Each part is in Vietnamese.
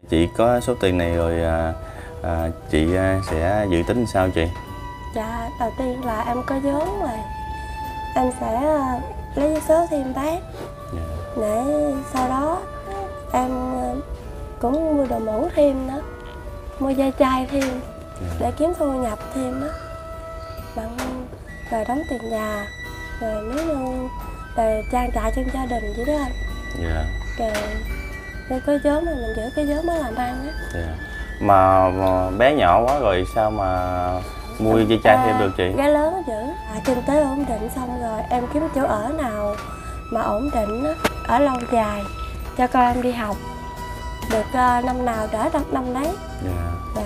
chị có số tiền này rồi chị sẽ dự tính sao chị? Dạ, đầu tiên là em có vốn rồi, em sẽ lấy vé số thêm bán. Để sau đó em cũng mua đồ mẫu thêm nữa, mua da chai thêm để kiếm thu nhập thêm đó. Bằng rồi đóng tiền nhà, rồi nếu như để trang trải cho gia đình vậy đó anh. Rồi nếu có vốn thì mình giữ cái vốn mới làm ăn á. Mà bé nhỏ quá rồi sao mà mua dây chai thêm được chị? Gái lớn giữ. Kinh tế ổn định xong rồi em kiếm chỗ ở nào mà ổn định á, ở lâu dài cho con em đi học được năm nào đỡ năm đấy. Dạ.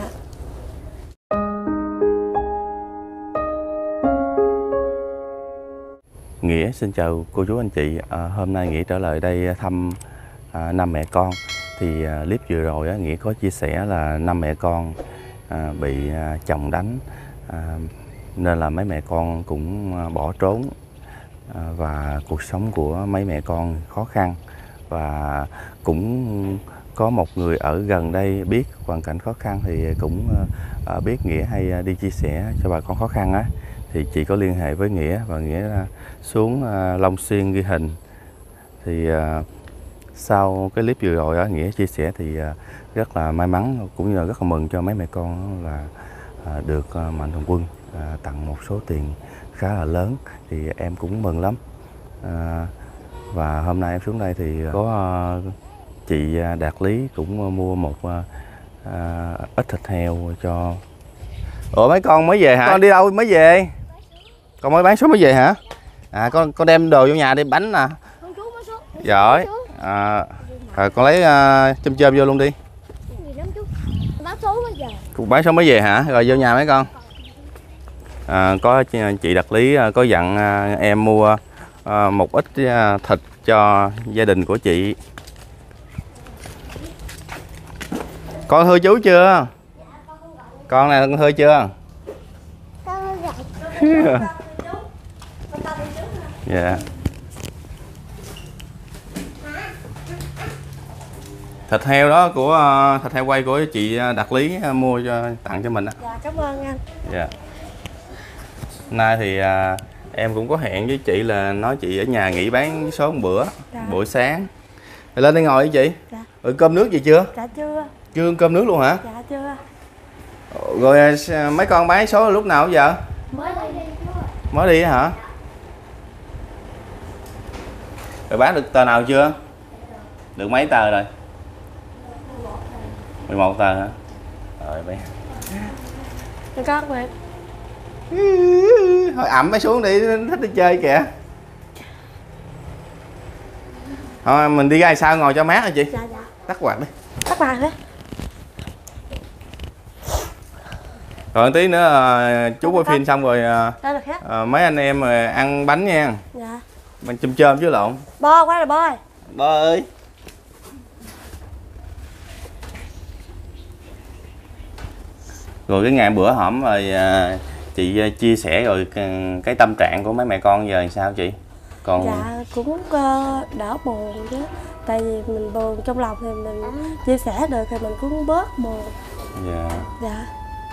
Nghĩa xin chào cô chú anh chị. Hôm nay Nghĩa trở lại đây thăm năm mẹ con. Thì clip vừa rồi Nghĩa có chia sẻ là năm mẹ con bị chồng đánh, nên là mấy mẹ con cũng bỏ trốn, và cuộc sống của mấy mẹ con khó khăn. Và cũng có một người ở gần đây biết hoàn cảnh khó khăn thì cũng biết Nghĩa hay đi chia sẻ cho bà con khó khăn á, thì chị có liên hệ với Nghĩa và Nghĩa xuống Long Xuyên ghi hình. Thì sau cái clip vừa rồi Nghĩa chia sẻ thì rất là may mắn cũng như là rất là mừng cho mấy mẹ con là được Mạnh Thường Quân tặng một số tiền khá là lớn, thì em cũng mừng lắm. Và hôm nay em xuống đây thì có chị Đạt Lý cũng mua một ít thịt heo cho. Ủa mấy con mới về hả? Con đi đâu mới về? Con mới bán số mới về hả? Con đem đồ vô nhà đi, bánh nè. Giỏi. Rồi con lấy chôm chôm vô luôn đi. Bán số mới về. Bán số mới về hả? Rồi vô nhà mấy con. Có chị Đạt Lý có dặn em mua một ít thịt cho gia đình của chị. Con thưa chú chưa? Con này con thưa chưa? Dạ. Thịt heo đó của thịt heo quay của chị Đạt Lý mua cho tặng cho mình á. Dạ, cảm ơn anh. Dạ. Nay thì em cũng có hẹn với chị là nói chị ở nhà nghỉ bán số một bữa. Buổi sáng thì lên đây ngồi với chị. Dạ. Rồi cơm nước gì chưa? Dạ chưa. Chưa cơm nước luôn hả? Dạ chưa. Rồi mấy con bán số lúc nào giờ? Mới đi hả? Rồi bán được tờ nào chưa? Được mấy tờ rồi? 11 tờ hả? Rồi bé. Con vậy. Thôi ẩm mới xuống đi, thích đi chơi kìa. Thôi mình đi ra sao ngồi cho mát hả chị? Dạ. Tắt quạt đi. Tắt quạt đi. Rồi tí nữa chú quay phim xong rồi mấy anh em ăn bánh nha. Dạ. Bánh chôm chôm chứ lộn. Bo quá rồi bo ơi. Bo ơi. Rồi cái ngày bữa hổm rồi chị chia sẻ rồi cái tâm trạng của mấy mẹ con giờ sao chị? Còn dạ cũng đỡ buồn chứ, tại vì mình buồn trong lòng thì mình chia sẻ được thì mình cũng bớt buồn. Dạ.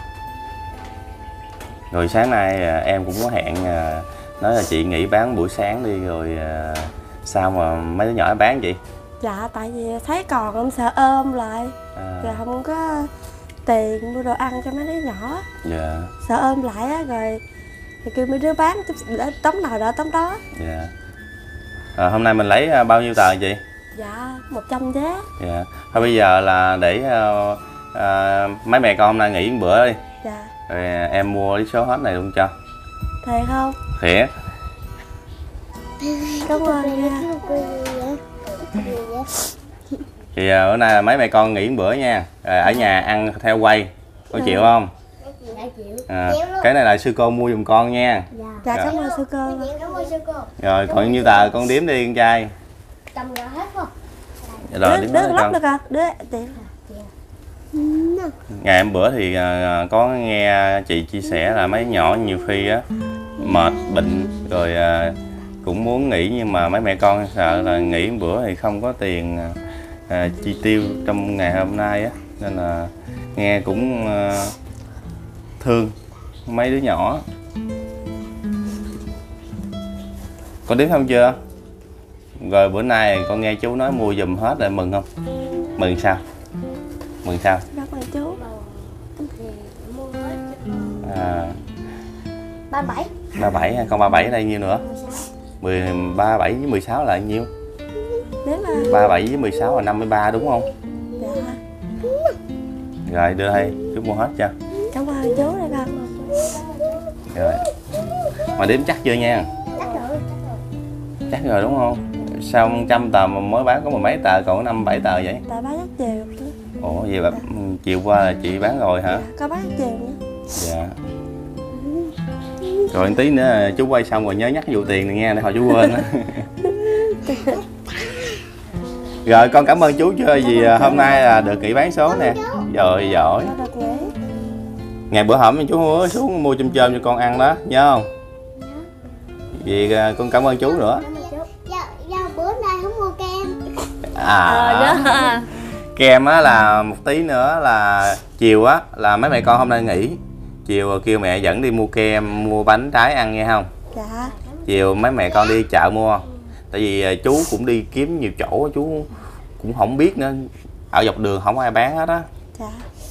Rồi sáng nay em cũng có hẹn nói là chị nghỉ bán buổi sáng đi, rồi sao mà mấy đứa nhỏ bán chị? Dạ tại vì thấy còn em sợ ôm lại, rồi không có tiền mua đồ ăn cho mấy đứa nhỏ. Dạ. Sợ ôm lại á, rồi kêu mấy đứa bán để tấm nào đỡ tấm đó. Dạ. Hôm nay mình lấy bao nhiêu tờ chị? Dạ 100 vé. Dạ. Thôi bây giờ là để mấy mẹ con hôm nay nghỉ một bữa đi. Dạ. Rồi em mua cái số hết này luôn cho. Thiệt không? Thiệt. Cảm ơn nha. Thì bữa nay là mấy mẹ con nghỉ một bữa nha. Rồi ở nhà ăn theo quay. Có chịu không? Cái này là sư cô mua giùm con nha. Dạ cảm ơn sư cô. Rồi còn nhiêu tờ con đếm đi con trai. Cầm ra hết không? Rồi đứa lóc được à? Đứa tiền. Ngày hôm bữa thì có nghe chị chia sẻ là mấy nhỏ nhiều khi á mệt bệnh rồi cũng muốn nghỉ, nhưng mà mấy mẹ con sợ là nghỉ một bữa thì không có tiền chi tiêu trong ngày hôm nay á, nên là nghe cũng thương mấy đứa nhỏ. Con đếm không chưa? Rồi bữa nay con nghe chú nói mua giùm hết rồi, mừng không? Mừng sao? Mừng sao? Cảm ơn chú. Thì mua hết. 37. 37 ha, con 37 ở đây nhiêu nữa? 37 với 16 là nhiêu? Nếu mà 37 với 16 là 53 đúng không? dạ. Rồi đưa đây, chú mua hết cho. Cảm ơn chú đây con. Rồi. Mà đếm chắc chưa nha? Chắc rồi. Chắc rồi đúng không? Sao 100 tờ mà mới bán có mười mấy tờ, còn có 5-7 tờ vậy? Tại bán rất chiều. Ủa vậy bà, chiều qua là chị bán rồi hả? Dạ, có bán rất chiều nữa. Dạ. Rồi tí nữa chú quay xong rồi nhớ nhắc vụ tiền này nghe, để hồi chú quên á. Rồi con cảm ơn chú chưa, vì hôm nay là được nghỉ bán số nè. Rồi giỏi. Con được nghỉ. Ngày bữa hổm chú hứa xuống mua chôm chôm cho con ăn đó, nhớ không? Vì con cảm ơn chú nữa. Cảm ơn chú. Do bữa nay không mua kem. Đó. Kem á là một tí nữa là chiều á là mấy mẹ con hôm nay nghỉ. Chiều kêu mẹ dẫn đi mua kem, mua bánh trái ăn nghe không? Dạ. Chiều mấy mẹ con đi chợ mua. Tại vì chú cũng đi kiếm nhiều chỗ, chú cũng không biết nữa. Ở dọc đường không ai bán hết á. Dạ.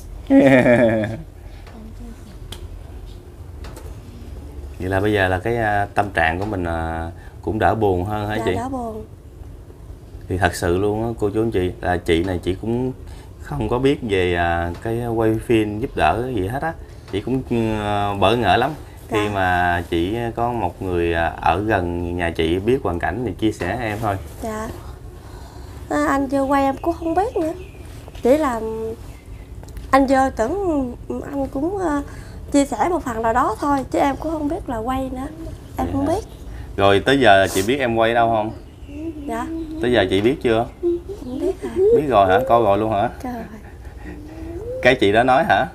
Vậy là bây giờ là cái tâm trạng của mình cũng đỡ buồn hơn hả Dạ, chị? đỡ buồn. Thì thật sự luôn á cô chú anh chị, là chị này chị cũng không có biết về cái quay phim giúp đỡ gì hết á. Chị cũng bỡ ngỡ lắm khi Dạ. mà chỉ có một người ở gần nhà chị biết hoàn cảnh thì chia sẻ em thôi. Dạ. Anh vô quay em cũng không biết nữa. Chỉ là anh vô tưởng anh cũng chia sẻ một phần nào đó thôi, chứ em cũng không biết là quay nữa. Em không biết. Rồi tới giờ chị biết em quay đâu không? Dạ. Tới giờ chị biết chưa? Không biết rồi. Biết rồi hả? Coi rồi luôn hả? Trời. Cái chị đó nói hả?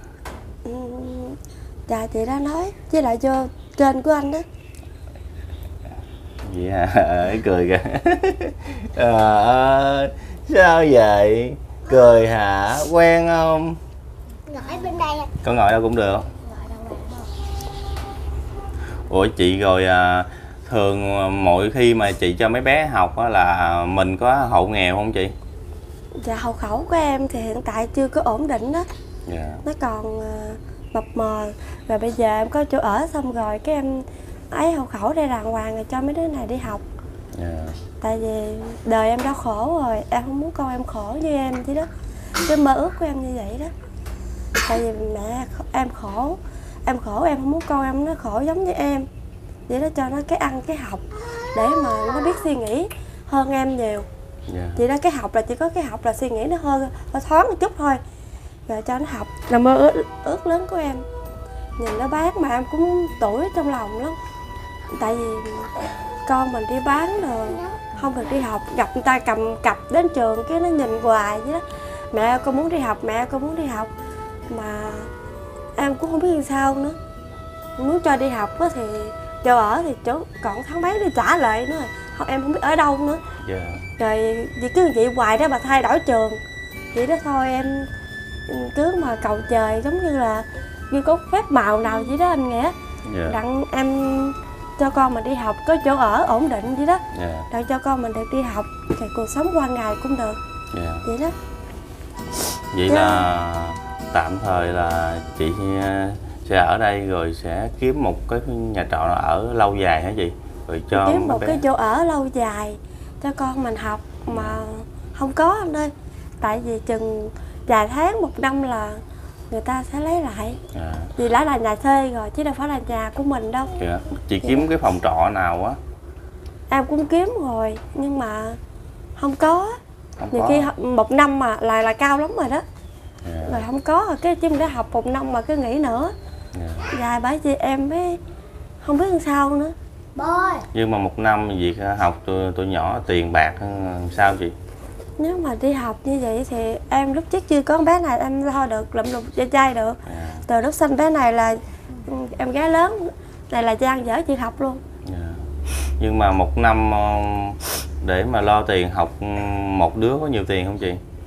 Dạ chị đã nói, với lại vô kênh của anh đó. Vậy hả? Cười kìa. Sao vậy? Cười hả? Quen không? Ngồi bên đây. Con ngồi đâu cũng được. Ngồi đâu này. Ủa chị rồi thường mỗi khi mà chị cho mấy bé học á là mình có hộ nghèo không chị? Dạ hộ khẩu của em thì hiện tại chưa có ổn định đó. Dạ. Nó còn mập mờ. Rồi bây giờ em có chỗ ở xong rồi cái em ấy hộ khẩu đây đàng hoàng rồi cho mấy đứa này đi học. Dạ. Tại vì đời em đã khổ rồi, em không muốn con em khổ như em chứ đó. Cái mơ ước của em như vậy đó. Tại vì mẹ em khổ em không muốn con em nó khổ giống như em. Vậy đó, cho nó cái ăn cái học để mà nó biết suy nghĩ hơn em nhiều. Dạ. Vậy đó, cái học là chỉ có cái học là suy nghĩ nó hơi thoáng một chút thôi. Rồi cho nó học là mơ ước lớn của em. Nhìn nó bán mà em cũng tủi trong lòng lắm. Tại vì con mình đi bán rồi không được đi học, gặp người ta cầm cặp đến trường cái nó nhìn hoài vậy đó. Mẹ con muốn đi học, mẹ con muốn đi học. Mà em cũng không biết làm sao nữa. Muốn cho đi học á thì chỗ ở thì chỗ còn tháng mấy đi trả lại nữa. Không, em không biết ở đâu nữa. Dạ. Rồi vì cứ vậy hoài đó bà thay đổi trường. Vậy đó thôi em cứ mà cầu trời giống như là như có phép màu nào vậy đó anh Nghĩa. Dạ. Đặng em cho con mình đi học có chỗ ở ổn định vậy đó. Dạ. Đặng cho con mình được đi học thì cuộc sống qua ngày cũng được. Dạ. Vậy đó. Vậy Dạ. là tạm thời là chị sẽ ở đây rồi sẽ kiếm một cái nhà trọ nào ở lâu dài hả chị? Rồi cho Kiếm mấy một bé. cái chỗ ở lâu dài cho con mình học mà không có anh ơi. Tại vì chừng vài tháng một năm là người ta sẽ lấy lại. À. Vì đã là nhà thuê rồi chứ đâu phải là nhà của mình đâu. Dạ. Chị kiếm cái phòng trọ nào á? Em cũng kiếm rồi nhưng mà không có. Không Nhiều có. khi một năm mà là cao lắm rồi đó. Dạ. Rồi không có rồi cái chứ mình đã học một năm mà cứ nghỉ nữa. Dạ. Dài bởi vì em mới không biết làm sao nữa. Bôi. Nhưng mà một năm việc học tụi nhỏ tiền bạc sao chị? Nếu mà đi học như vậy thì em lúc trước chưa có bé này em lo được, lụm lụt cho trai được. À. Từ lúc sinh bé này là em gái lớn, này là Giang dở chuyện học luôn. Dạ. Nhưng mà một năm để mà lo tiền học một đứa có nhiều tiền không chị?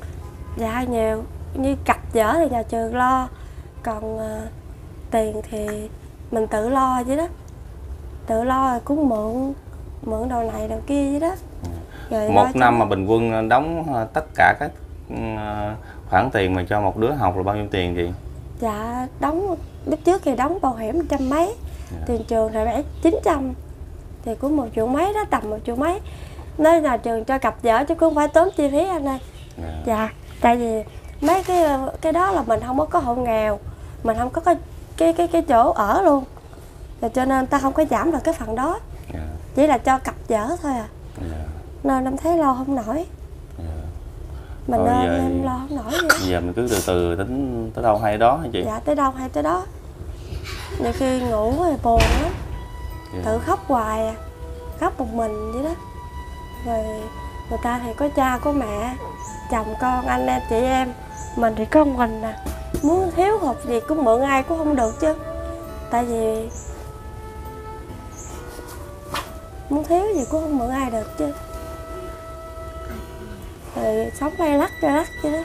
Dạ nhiều, như cặp dở thì nhà trường lo, còn tiền thì mình tự lo vậy đó. Tự lo rồi cũng mượn đồ này đồ kia vậy đó. Rồi Một năm mà bình quân đóng tất cả các khoản tiền mà cho một đứa học là bao nhiêu tiền chị? Dạ đóng lúc trước thì đóng bảo hiểm 100 mấy, tiền trường thì 900, thì cũng 1 triệu mấy đó, tầm 1 triệu mấy. Nơi nhà trường cho cặp vợ chứ cũng không phải tốn chi phí anh ơi. Dạ, tại vì mấy cái đó là mình không có hộ nghèo, mình không có cái chỗ ở luôn, rồi cho nên ta không có giảm được cái phần đó. Chỉ là cho cặp vợ thôi à. Nên em thấy lo không nổi. Mình nên em lo không nổi vậy. Giờ mình cứ từ từ tính tới đâu hay đó hả chị? Dạ tới đâu hay tới đó. Nhiều khi ngủ rồi buồn lắm, tự khóc hoài à, khóc một mình vậy đó. Rồi người ta thì có cha có mẹ, chồng con, anh em chị em, mình thì có mình à. Muốn thiếu hụt gì cũng mượn ai cũng không được chứ. Tại vì muốn thiếu gì cũng không mượn ai được chứ. Rồi sống bay lắc vậy đó.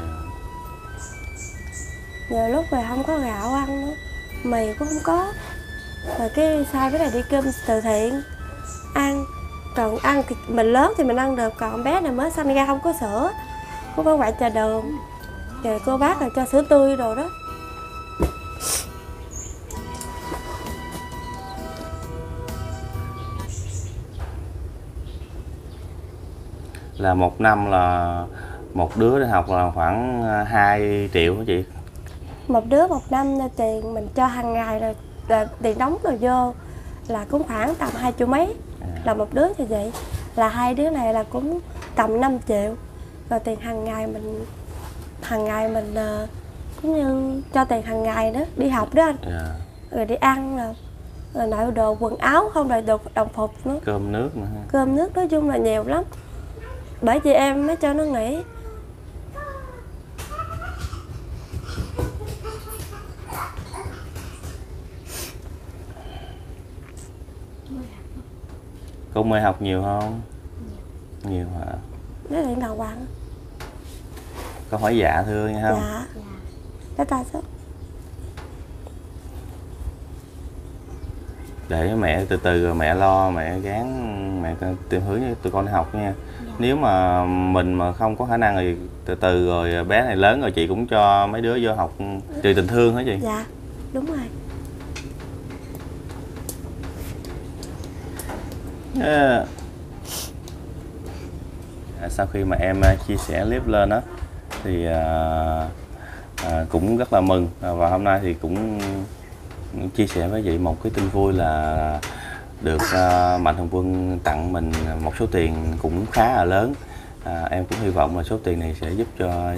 Nhiều lúc rồi không có gạo ăn nữa, mì cũng không có. Rồi cái sai cái này đi cơm từ thiện ăn. Còn ăn thì mình lớn thì mình ăn được, còn bé này mới sanh ra không có sữa, cũng phải ngoại trà đường. Rồi cô bác là cho sữa tươi đồ đó. Là một năm là một đứa đi học là khoảng 2 triệu hả chị? Một đứa một năm là tiền mình cho hàng ngày rồi tiền đóng rồi vô là cũng khoảng tầm 2 triệu mấy. Là một đứa như vậy, là hai đứa này là cũng tầm 5 triệu. Rồi tiền hàng ngày mình cũng như cho tiền hàng ngày đó, đi học đó anh. Rồi đi ăn rồi nội đồ quần áo không, rồi đồ đồng phục nữa, cơm nước nữa ha. Cơm nước nói chung là nhiều lắm. Bởi vì em mới cho nó nghỉ. Cô mê học nhiều không? Nhiều hả? Nói chuyện đàng hoàng. Có hỏi dạ thưa nghe không? Dạ. Cái ta sao? Để mẹ từ từ mẹ lo, mẹ gán, mẹ tìm hướng cho tụi con đi học nha. Nếu mà mình mà không có khả năng thì từ từ rồi bé này lớn rồi chị cũng cho mấy đứa vô học trừ tình thương hả chị? Dạ, đúng rồi. Sau khi mà em chia sẻ clip lên đó thì cũng rất là mừng, và hôm nay thì cũng chia sẻ với chị một cái tin vui là được Mạnh Thường Quân tặng mình một số tiền cũng khá là lớn. Em cũng hy vọng là số tiền này sẽ giúp cho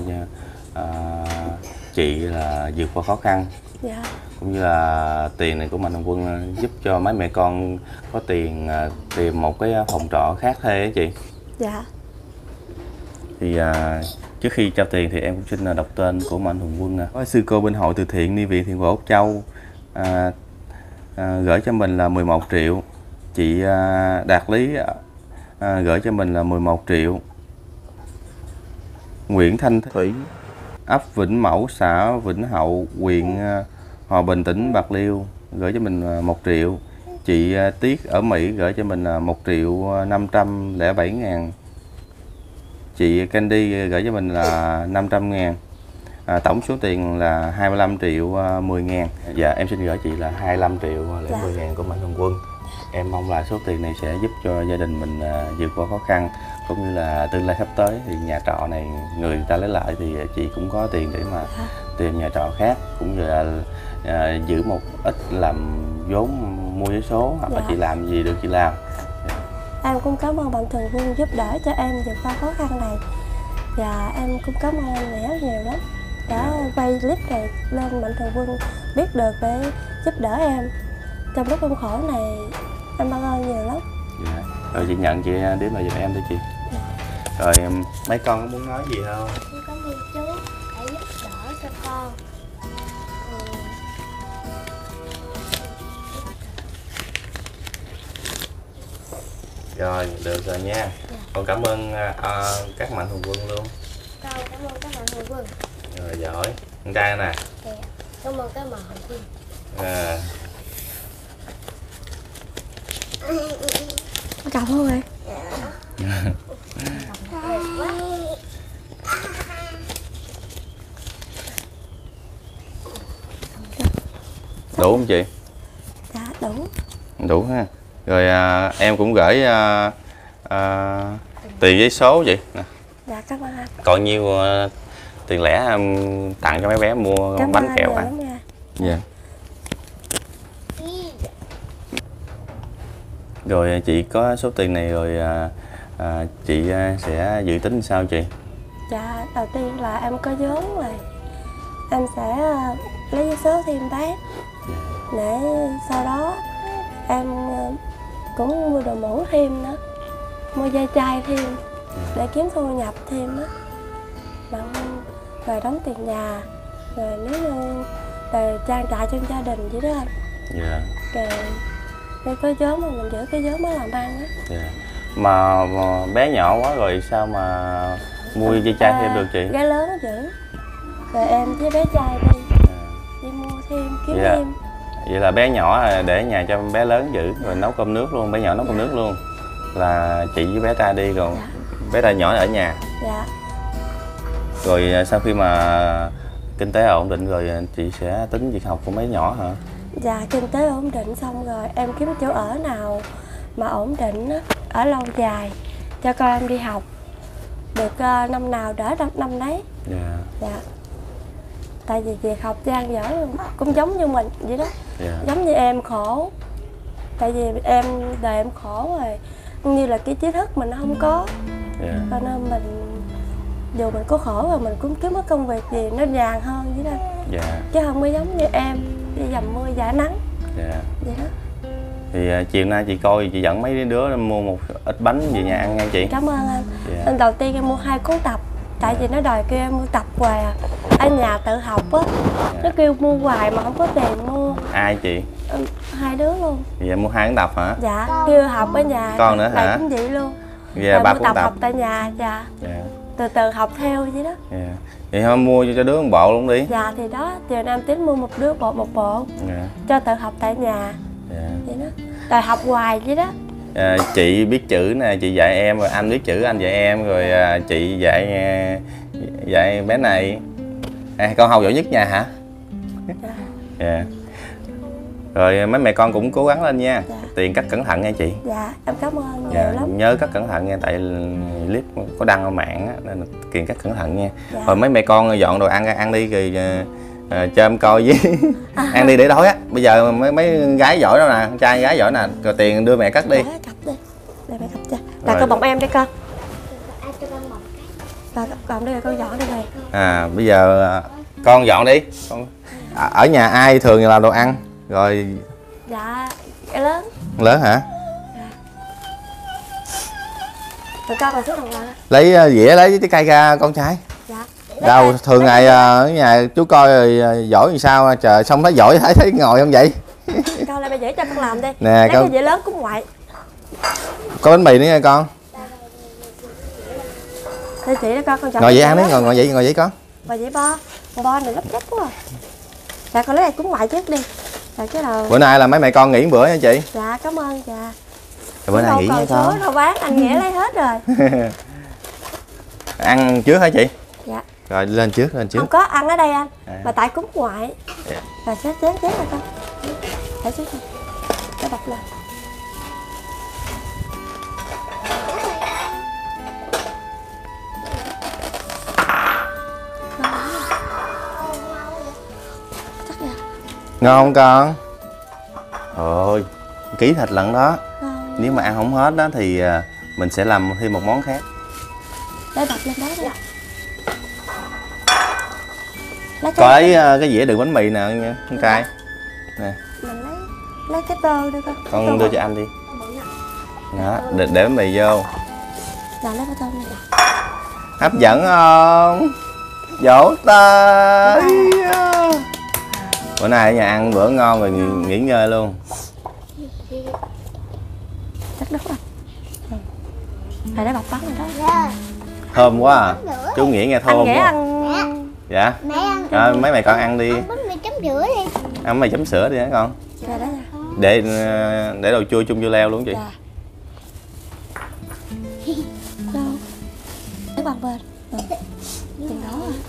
chị là vượt qua khó khăn. Dạ. Cũng như là tiền này của Mạnh Thường Quân giúp cho mấy mẹ con có tiền tìm một cái phòng trọ khác thuê á chị. Dạ. Thì trước khi trao tiền thì em cũng xin đọc tên của Mạnh Thường Quân. Có sư cô bên hội từ thiện Ni Viện Thiện Nguyện Úc Châu gửi cho mình là 11 triệu. Chị Đạt Lý gửi cho mình là 11 triệu. Nguyễn Thanh Thủy, ấp Vĩnh Mẫu, xã Vĩnh Hậu, huyện Hòa Bình, tỉnh Bạc Liêu gửi cho mình 1 triệu. Chị Tiết ở Mỹ gửi cho mình 1.507.000. Chị Candy gửi cho mình là 500.000. Tổng số tiền là 25.010.000. Dạ em xin gửi chị là 25.010.000 của Mạnh Thường Quân. Em mong là số tiền này sẽ giúp cho gia đình mình vượt qua khó khăn, cũng như là tương lai sắp tới thì nhà trọ này người ta lấy lại thì chị cũng có tiền để mà tìm nhà trọ khác, cũng như là giữ một ít làm vốn mua vé số, hoặc là chị làm gì được chị làm. Em cũng cảm ơn Mạnh Thường Quân giúp đỡ cho em vượt qua khó khăn này. Và em cũng cảm ơn anh Nghĩa nhiều lắm đã quay clip này lên Mạnh Thường Quân biết được để giúp đỡ em trong lúc em khổ này. Em cảm ơn nhiều lắm. Dạ. Rồi chị nhận chị đến là giùm em đi chị. Rồi mấy con có muốn nói gì không? Con cảm ơn chú đã giúp đỡ cho con. Rồi được rồi nha. Con cảm ơn các Mạnh Thường Quân luôn. Con cảm ơn các mạnh thường quân. Rồi giỏi. Con trai nè. Dạ. Cảm ơn các mạnh thường quân. À. Cầm không vậy? Đủ không chị? Dạ đủ. Đủ ha. Rồi em cũng gửi tiền giấy số chị nè. Dạ cảm ơn anh. Còn nhiêu tiền lẻ tặng cho mấy bé mua Cảm bánh ơn kẹo anh ăn. nhiều lắm nha. Dạ. Rồi chị có số tiền này rồi chị sẽ dự tính sao chị? Dạ đầu tiên là em có vốn rồi, em sẽ lấy giấy số thêm bác để sau đó em cũng mua đồ mẫu thêm nữa, mua dây chai thêm để kiếm thu nhập thêm đó, bằng rồi đóng tiền nhà, rồi nếu như rồi trang trải cho gia đình vậy đó anh. Dạ. Rồi nếu có vốn mà mình giữ cái vốn mới làm ăn á. Dạ. Mà bé nhỏ quá rồi sao mà mua dây chai thêm được chị? Gái lớn giữ, rồi em với bé trai đi mua thêm kiếm Dạ. thêm. Vậy là bé nhỏ để nhà cho bé lớn giữ rồi nấu cơm nước luôn, bé nhỏ nấu cơm nước luôn. Là chị với bé trai đi còn bé trai nhỏ ở nhà. Dạ. Rồi sau khi mà kinh tế ổn định rồi chị sẽ tính việc học của mấy nhỏ hả? Dạ kinh tế ổn định xong rồi em kiếm chỗ ở nào mà ổn định á, ở lâu dài cho con em đi học được năm nào đỡ năm đấy. Dạ. Dạ. Tại vì việc học gian dở cũng giống như mình vậy đó. Dạ. Giống như em khổ. Tại vì em đời em khổ rồi, như là cái trí thức mình không có. Dạ. Cho nên mình dù mình có khổ rồi mình cũng kiếm cái công việc gì nó nhàn hơn vậy đó. Dạ. Chứ không có giống như em đi dầm mưa giả nắng. Dạ. Vậy đó. Thì chiều nay chị coi chị dẫn mấy đứa mua một ít bánh về nhà ăn nha chị. Cảm ơn anh. Dạ. Lần đầu tiên em mua 2 cuốn tập. Tại vì nó đòi kêu em mua tập hoài à. Ở nhà tự học á. Nó kêu mua hoài mà không có tiền mua. Ai chị? 2 đứa luôn. Dạ mua 2 tập hả? Dạ, kêu học ở nhà. Con nữa hả? Lại cũng vậy luôn. Dạ rồi 3 mua cuốn tập tập. học tại nhà. Dạ. Dạ. Từ từ học theo vậy đó. Dạ. Vậy thôi mua cho đứa một bộ luôn đi. Dạ thì đó, chiều nay em tính mua một đứa một bộ. Dạ. Cho tự học tại nhà. Dạ. Vậy đó. Rồi học hoài vậy đó. Chị biết chữ nè, chị dạy em, rồi anh biết chữ anh dạy em, rồi chị dạy bé này. Con học giỏi nhất nhà hả? Dạ. Dạ. Rồi mấy mẹ con cũng cố gắng lên nha. Dạ. Tiền cắt cẩn thận nha chị. Dạ, em cảm ơn nhiều Dạ, lắm. nhớ cắt cẩn thận nha, tại clip có đăng ở mạng á, nên là tiền cắt cẩn thận nha. Dạ. Rồi mấy mẹ con dọn đồ ăn đi rồi cho em coi với ăn đi để đói á. Bây giờ mấy gái giỏi đó nè, con trai gái giỏi nè, rồi tiền đưa mẹ cắt đi. Dạ, cặp đi. Để mẹ cặp cho. Là Rồi. con bồng em đi con. Ai cho con một cái. Là bồng đi rồi con dọn đi rồi. Bây giờ con dọn đi. Ở nhà ai thường làm đồ ăn? Rồi Dạ, cái lớn. lớn hả? Rồi con còn số đồng nào? Lấy dĩa lấy trái cây ra con trai. Dạ. Đâu thường ngày ở nhà chú coi rồi giỏi làm sao trời, xong thấy giỏi thấy ngồi không vậy? Con lại bây giờ cho con làm đi. Nè, lấy con- cái dĩa lớn cũng ngoại. Có bánh mì nữa nha con. Để chị đó con chọn. Ngồi vậy ăn đấy, ngồi ngồi vậy con. Và dĩa bo này lấp chất quá. Dạ con lấy này cũng ngoại trước đi. Rồi cái đầu. Bữa nay là mấy mẹ con nghỉ một bữa nha chị. Dạ cảm ơn dạ. Rồi bữa nay nghỉ nha Còn con. số đâu bán anh Nghĩa lấy hết rồi. Ăn trước hả chị? Dạ. Rồi lên trước. Không có ăn ở đây anh. À. Mà tại cúng ngoại. Dạ. Rồi chết rồi con. Để xuống con. Để bật lên. Chắc là Ngon không con? Ôi, ký thịt lận đó. ngon. Nếu mà ăn không hết đó thì mình sẽ làm thêm một món khác. Để bật lên đó đi. Lấy Có lấy cái dĩa đựng bánh mì nè nha con trai. Nè, mình lấy cái tô đi con. con đưa cho anh đi. Đó, để bánh mì vô. Dạ lấy cái tô này. Hấp dẫn không? Vỗ tay. Bữa nay ở nhà ăn bữa ngon rồi nghỉ ngơi luôn. Chắc đúng rồi. Rồi để bọc bắn rồi đó. Dạ. Thơm quá à. Chú Nghĩa nghe thơm Anh Nghĩa quá. ăn. Dạ. Mẹ ăn. Rồi mấy mày con ăn đi. Ăn bánh mì chấm sữa đi. Ăn mày chấm sữa đi hả con? Dạ đó nha. Để đồ chua chung vô leo luôn chị. Dạ. Đâu? Cái bằng bên. Chừng đó à.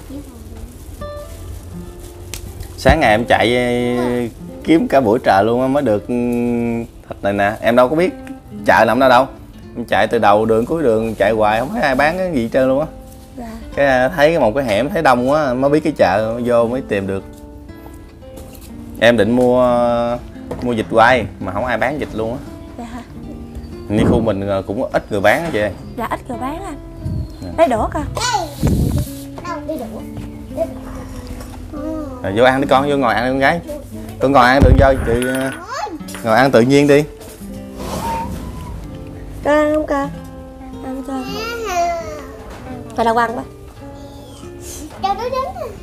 Sáng ngày em chạy kiếm cả buổi trời luôn á mới được thịt này nè. Em đâu có biết chợ nằm đâu. Em chạy từ đầu đường cuối đường chạy hoài không thấy ai bán cái gì hết trơn luôn á. Dạ. Cái thấy một cái hẻm thấy đông quá mới biết cái chợ vô mới tìm được. Em định mua vịt quay mà không ai bán vịt luôn á. Dạ. Như khu mình cũng ít người bán á chị. Dạ ít người bán anh. Lấy đũa coi. Đâu đi đũa. Rồi vô ăn đi con, vô ngồi ăn đi con gái. Con ngồi ăn đừng vô chị, ngồi ăn tự nhiên đi. Con ăn không con? Ăn cho. Phải là quăng ba. Cho đứa đến nè.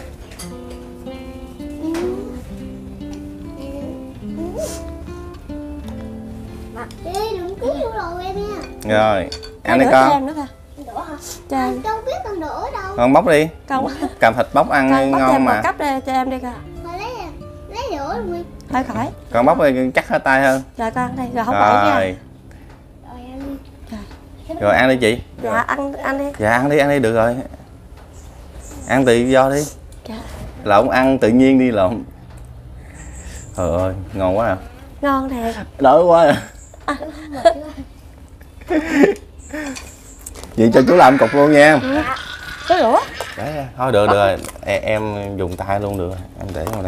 Đi đừng ký vô rồi em nha. Rồi, ăn đi Đũa con. cho em nữa kìa. Đũa hả? Cho em. Đâu biết con đũa đâu. Con bóc đi. Con Cầm thịt bóc ăn con bắt cho ngon em một mà. cấp đây cho em đi coi. Mà lấy đũa luôn đi. Thôi khỏi. Con bóc đi chắc hết tay hơn. Rồi con ăn đây rồi không bỏ nha. Rồi, Rồi ăn đi. rồi ăn đi chị. Dạ ăn đi. Dạ ăn đi được rồi. Ăn tự do đi. Dạ. Lộn ăn tự nhiên đi lộn. Trời ơi, ngon quá à. Ngon thiệt. Đỡ quá à. Vậy cho chú làm cục luôn nha. Cái đũa. Đấy, thôi được rồi. Em dùng tay luôn được rồi. Em để vào đây.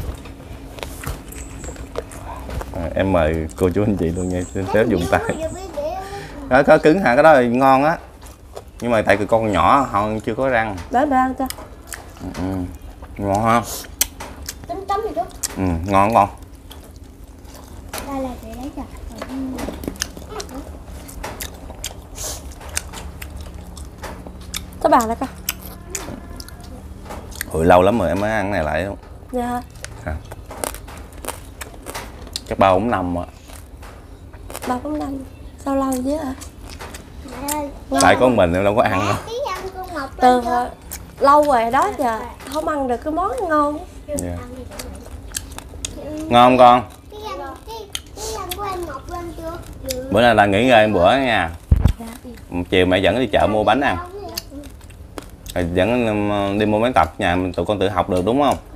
Em mời cô chú anh chị luôn nha. Xin phép dùng tay. Đó, có cứng hả? Cái đó thì ngon á. Nhưng mà tại con nhỏ họ chưa có răng. Để ăn cho. Ngon ha. Tính tấm rồi chú. Ngon con. Đây là chị lấy cho. Có bàn lại coi. Hồi lâu lắm rồi em mới ăn cái này lại không? Dạ. Chắc bao cũng nằm rồi. 3-4 sao lâu chứ hả? Mẹ ơi. Tại con mình em đâu có ăn đâu. Ký ăn con mọc Từ lên chưa? lâu rồi đó giờ không ăn được cái món ngon. Dạ. Ngon không con? Ký ăn của em mọc lên chưa? Bữa nay là nghỉ ngơi một bữa nha. Chiều mẹ dẫn đi chợ mua bánh ăn. Rồi dẫn đi mua mấy tập nhà tụi con tự học được đúng không?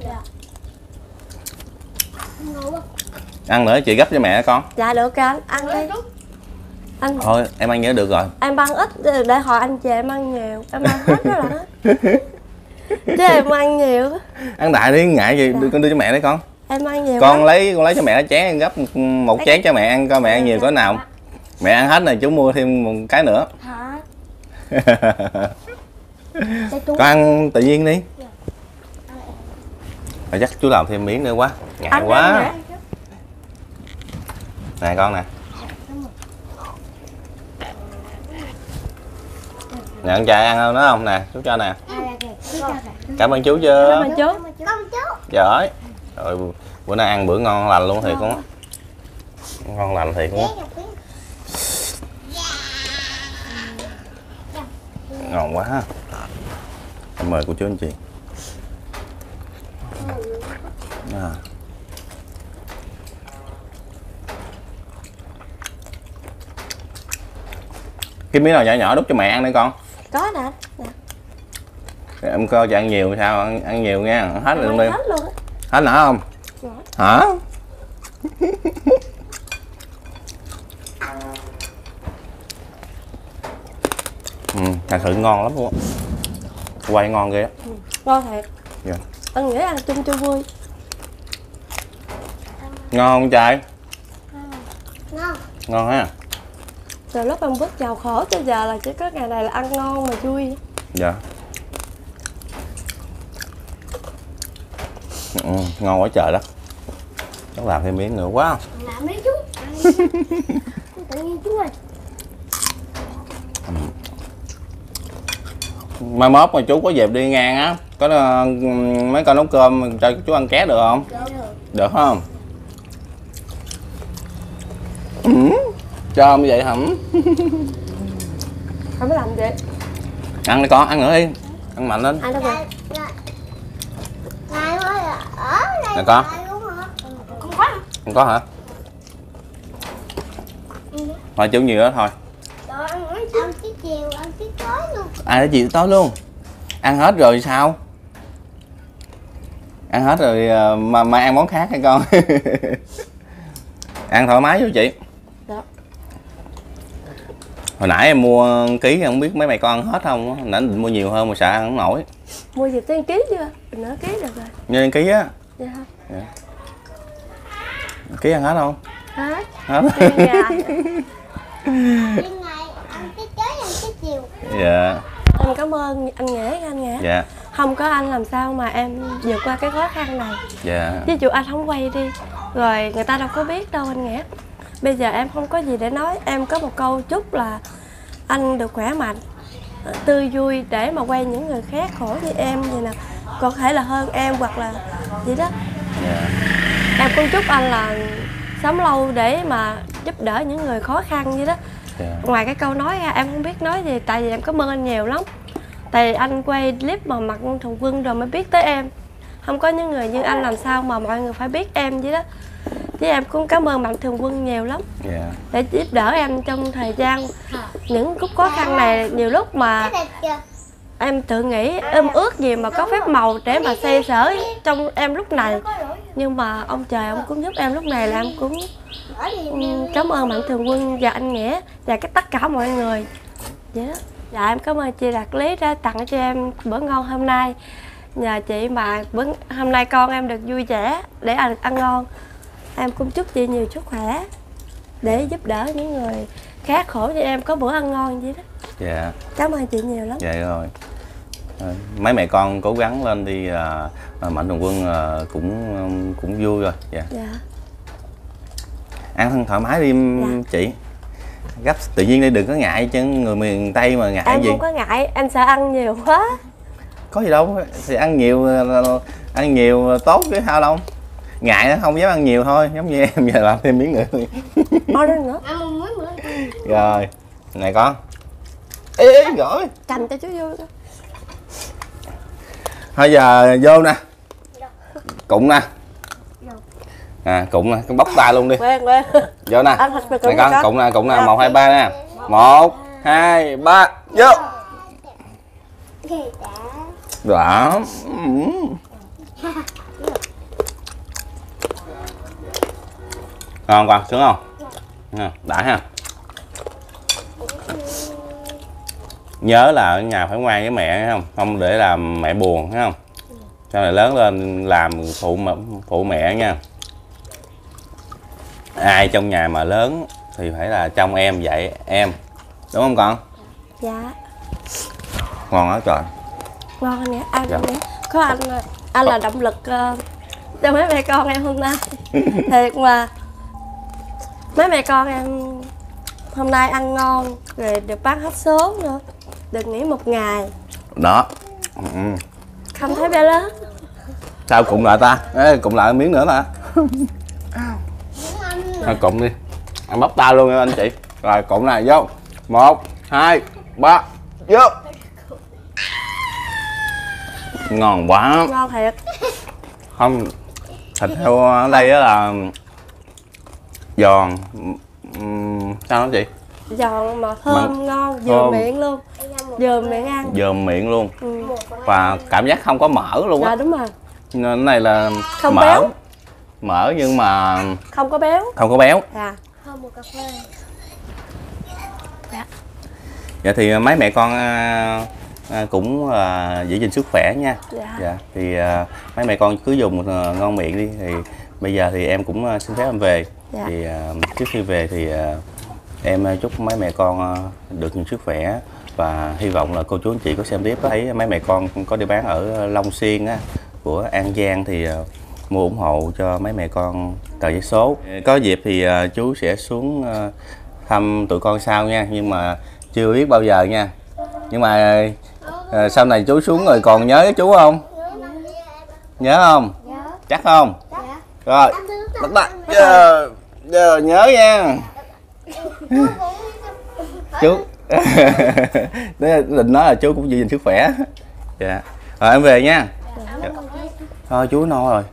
Ngon quá. Ăn nữa chị gấp cho mẹ con. Dạ được kìa anh ăn đi. Anh Thôi em ăn nhớ được rồi. em ăn ít để hồi anh về em ăn nhiều. Em ăn hết đó là đó. Chứ em ăn nhiều. Ăn đại đi ngại gì con đưa cho mẹ đấy con. Em ăn nhiều. Con lấy cho mẹ chén em gấp một chén cho mẹ ăn coi mẹ ăn nhiều cỡ nào. Mẹ ăn hết rồi chú mua thêm một cái nữa. Hả? Con ăn tự nhiên đi. Mà chắc chú làm thêm miếng nữa quá. Ngại Anh quá. Nè con nè. Nè con trai ăn không đó không nè, chú cho nè. Cảm ơn chú chưa? Cảm ơn chú. Con chú. Giỏi. Rồi bữa nay ăn bữa ngon lành luôn thiệt cũng. Ngon lành thiệt cũng. Ngon quá ha. Em mời cô chú anh chị. Cái miếng nào nhỏ nhỏ đút cho mẹ ăn đi con. Có nè. Em coi cho ăn nhiều sao, ăn nhiều nha, ăn hết rồi luôn đi. Hết luôn á. Hết nữa không? Dạ. Hả? Thật sự ngon lắm luôn. Quay ngon ghê á. Ngon thiệt. Dạ. Anh nghĩ ăn chung cho vui. Ngon không trai? Ngon. Ngon ha. Từ lúc em bước vào khổ tới giờ là chỉ có ngày này là ăn ngon mà vui. Dạ. Ngon quá trời đó. Chắc làm thêm miếng nữa quá. Làm đi chú. Tự nhiên chú ơi. Mai mốt mà chú có dịp đi ngang á, có mấy con nấu cơm cho chú ăn ké được không? Được không? Cho không vậy hả? Không có làm gì. Ăn đi con, ăn nữa đi. Ăn mạnh lên. Ăn đâu rồi? Này ơi, ở đây Nè con. luôn hả? Không có hả? Thôi chịu nhiều đó thôi. Rồi ăn cái chiều, ăn cái tối luôn. Ăn cái gì tối luôn. Ăn hết rồi sao? Ăn hết rồi mà ăn món khác hay con? Ăn thoải mái vô chị. Đó. Hồi nãy em mua ký không biết mấy mày con ăn hết không? Hồi nãy định mua nhiều hơn mà sợ ăn không nổi. Mua gì tới ký chưa? Nửa ký được rồi. Như ký á. Dạ. Dạ. Ký ăn hết không? Hết. Hết. Tiền gà. Bên này ăn cái tối, ăn cái chiều. Dạ. Em cảm ơn anh Nghĩa, anh Nghĩa. Dạ. Không có anh làm sao mà em vượt qua cái khó khăn này. Dạ. Ví dụ anh không quay đi, rồi người ta đâu có biết đâu anh Nghĩa. Bây giờ em không có gì để nói. Em có một câu chúc là anh được khỏe mạnh, tươi vui để mà quay những người khác khổ như em vậy nè, có thể là hơn em hoặc là gì đó. Dạ. Em cũng chúc anh là sống lâu để mà giúp đỡ những người khó khăn vậy đó. Dạ. Ngoài cái câu nói ra em không biết nói gì, tại vì em cảm ơn anh nhiều lắm. Tại vì anh quay clip mà mặc thùng quân rồi mới biết tới em. Không có những người như anh làm sao mà mọi người phải biết em vậy đó. Chứ em cũng cảm ơn Mạnh Thường Quân nhiều lắm. Dạ. Để giúp đỡ em trong thời gian những lúc khó khăn này. Nhiều lúc mà Cái đẹp chưa? em tự nghĩ em ước gì mà có phép màu để mà xoay sở trong em lúc này. Nhưng mà ông trời ông cũng giúp em lúc này, là em cũng cảm ơn Mạnh Thường Quân và anh Nghĩa và tất cả mọi người vậy đó. Dạ em cảm ơn chị Đạt Lý đã tặng cho em bữa ngon hôm nay. Nhờ chị mà hôm nay con em được vui vẻ để được ăn ngon. Em cũng chúc chị nhiều sức khỏe để giúp đỡ những người khác khổ như em có bữa ăn ngon vậy đó. Dạ. Cảm ơn chị nhiều lắm. Dạ rồi. Mấy mẹ con cố gắng lên đi, Mạnh Thường Quân cũng vui rồi. Dạ. Dạ. Ăn thoải mái đi chị. Gấp tự nhiên đi đừng có ngại chứ, người miền Tây mà ngại Em gì. không có ngại, em sợ ăn nhiều quá. Có gì đâu, thì ăn nhiều tốt chứ sao đâu. Ngại nó không dám ăn nhiều thôi, giống như em giờ làm thêm miếng nữa. Bao lên nữa. Ăn một muỗng nữa. Rồi, này con. Ê, gỏi. Cành cho chú vui. Thôi giờ vô nè. Cụng nè. Cụng nè, con bóc tay luôn đi. Quen. Vô nè. Anh thật Này con, cụng nè, 1, 2, 3 nè. 1, 2, 3, vô. Đó. Ngon con, sướng không? Đã ha. Nhớ là ở nhà phải ngoan với mẹ thấy không? Không để làm mẹ buồn thấy không? Sau này lớn lên làm phụ mẹ nha. Ai trong nhà mà lớn thì phải là trông em dạy em. Đúng không con? Dạ. Ngon quá trời. Ngon anh Nghĩa, ăn Dạ. Nghĩa. Có anh là động lực cho mấy mẹ con em hôm nay. Thiệt mà mấy mẹ con em hôm nay ăn ngon rồi được bán hết số nữa, được nghỉ 1 ngày. Đó. Không thấy bé lớn. Sao cụng lại ta? Ê, cụng lại miếng nữa ta. Thôi cụng đi. Ăn bắp tay luôn nha anh chị. Rồi cụng này vô. 1, 2, 3, vô. Ngon quá. Ngon thiệt. Không, thịt heo ở đây á là giòn. Sao đó chị? Giòn mà thơm ngon, vừa thơm. miệng luôn. Vừa miệng ăn. Dòm miệng luôn. Và cảm giác không có mỡ luôn á. Dạ đúng rồi. Nên cái này là Không mỡ. béo. Mỡ nhưng mà Không có béo. không có béo. Dạ. Hơn một cà phê. Dạ thì mấy mẹ con cũng giữ gìn sức khỏe nha. Dạ. Thì mấy mẹ con cứ dùng ngon miệng đi. Thì bây giờ thì em cũng xin phép em về. Dạ. Thì trước khi về thì em chúc mấy mẹ con được nhiều sức khỏe. Và hy vọng là cô chú anh chị có xem clip thấy mấy mẹ con có đi bán ở Long Xuyên á, của An Giang thì mua ủng hộ cho mấy mẹ con tờ giấy số. Có dịp thì chú sẽ xuống thăm tụi con sau nha, nhưng mà chưa biết bao giờ nha. Nhưng mà sau này chú xuống rồi còn nhớ chú không? Nhớ không? Chắc không? Rồi, bắt tay. Giờ nhớ nha. Định nói là chú cũng giữ gìn sức khỏe. Dạ. Rồi em về nha. Dạ. Thôi chú no rồi.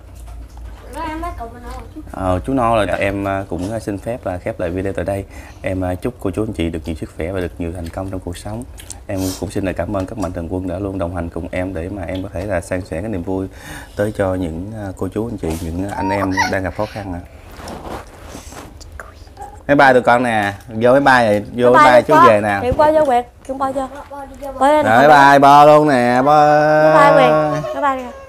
Chú no rồi. Em cũng xin phép là khép lại video tại đây. Em chúc cô chú anh chị được nhiều sức khỏe và được nhiều thành công trong cuộc sống. Em cũng xin lời cảm ơn các mạnh thường quân đã luôn đồng hành cùng em để mà em có thể là san sẻ cái niềm vui tới cho những cô chú anh chị, những anh em đang gặp khó khăn. Bye bye tụi con nè, vô bye bye rồi, vô bye bye chú về nè. Nguyệt bo cho Nguyệt, con bo cho. Bye bye bo luôn nè, bo. Bye bye Nguyệt, bye bye.